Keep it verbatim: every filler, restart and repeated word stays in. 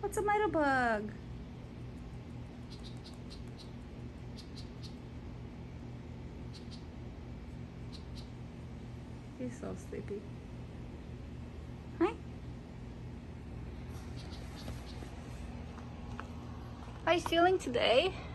What's the matter, bug? He's so sleepy. Hi. How are you feeling today?